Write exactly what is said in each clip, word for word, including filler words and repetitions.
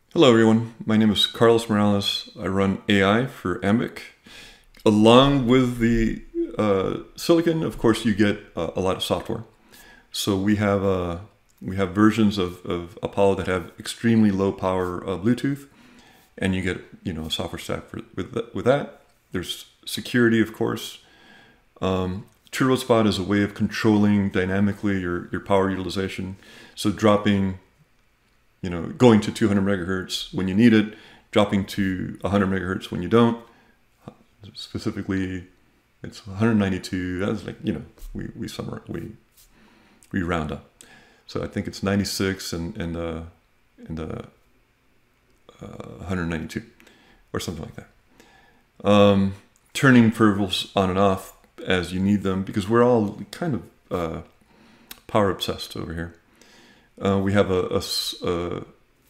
Hello everyone, my name is Carlos Morales. I run A I for Ambiq. Along with the uh, silicon, of course, you get uh, a lot of software. So we have uh, we have versions of, of Apollo that have extremely low power uh, Bluetooth, and you get you know a software stack for, with that, with that. There's security, of course. Um, Turbo Spot is a way of controlling dynamically your your power utilization. So dropping you know, going to two hundred megahertz when you need it, dropping to one hundred megahertz when you don't. Specifically, it's one hundred ninety-two. That's like, you know, we we summer we we round up. So I think it's ninety-six and and uh, and uh, uh, one hundred ninety-two or something like that. Um, turning peripherals on and off as you need them, because we're all kind of uh, power obsessed over here. Uh, we have a, a, a,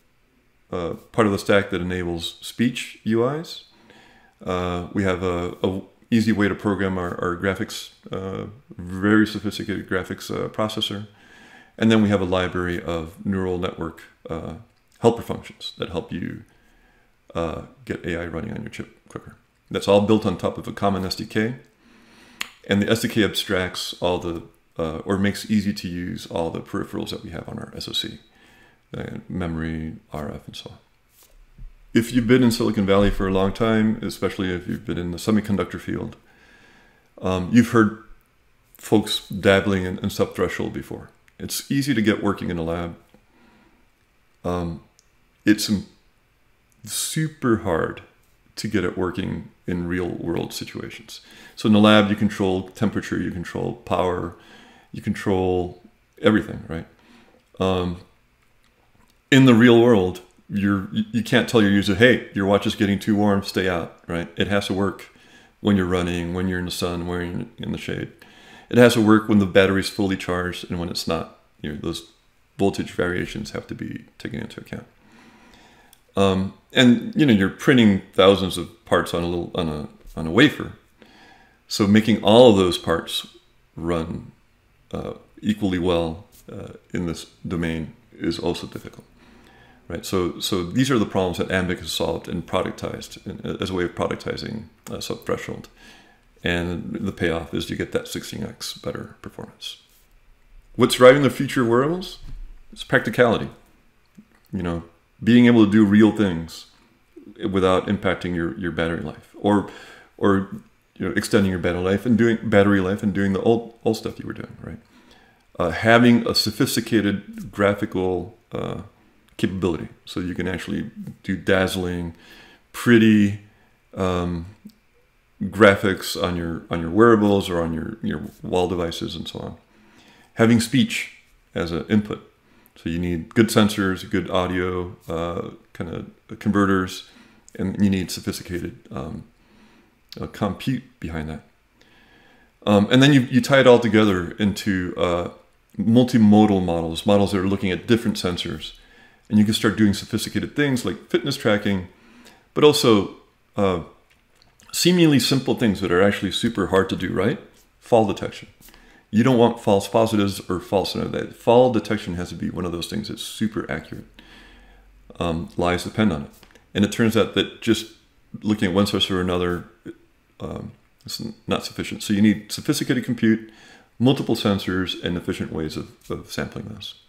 a part of the stack that enables speech U Is. Uh, we have a, a easy way to program our, our graphics, uh, very sophisticated graphics uh, processor. And then we have a library of neural network uh, helper functions that help you uh, get A I running on your chip quicker. That's all built on top of a common S D K. And the S D K abstracts all the Uh, or makes easy to use all the peripherals that we have on our SoC, uh, memory, R F, and so on. If you've been in Silicon Valley for a long time, especially if you've been in the semiconductor field, um, you've heard folks dabbling in, in sub-threshold before. It's easy to get working in a lab. Um, it's super hard to get it working in real world situations. So in the lab, you control temperature, you control power, you control everything, right? Um, in the real world, you're, you can't tell your user, hey, your watch is getting too warm, stay out, right? It has to work when you're running, when you're in the sun, when you're in the shade. It has to work when the battery's fully charged and when it's not. You know, those voltage variations have to be taken into account. Um, and you know, you're printing thousands of parts on a little on a on a wafer, so making all of those parts run uh, equally well uh, in this domain is also difficult, right? So, so these are the problems that Ambiq has solved and productized in, as a way of productizing uh, sub-threshold, and the payoff is you get that sixteen X better performance. What's driving the future of wearables? It's practicality. You know, being able to do real things without impacting your your battery life, or or you know, extending your battery life and doing battery life and doing the old old stuff you were doing, right? Uh, having a sophisticated graphical uh, capability, so you can actually do dazzling, pretty um, graphics on your on your wearables or on your your wall devices and so on. Having speech as an input, so you need good sensors, good audio, uh, kind of converters, and you need sophisticated um, uh, compute behind that. Um, and then you, you tie it all together into uh, multimodal models, models that are looking at different sensors. And you can start doing sophisticated things like fitness tracking, but also uh, seemingly simple things that are actually super hard to do right. Fall detection. You don't want false positives or false negatives. Fall detection has to be one of those things that's super accurate. Um, lives depend on it. And it turns out that just looking at one source or another um, is not sufficient. So you need sophisticated compute, multiple sensors, and efficient ways of, of sampling those.